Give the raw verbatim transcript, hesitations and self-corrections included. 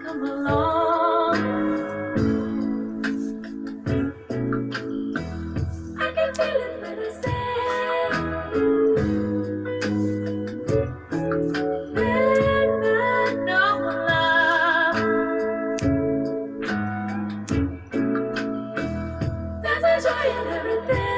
come along. I can feel it when I say there's no love. There's a joy in everything.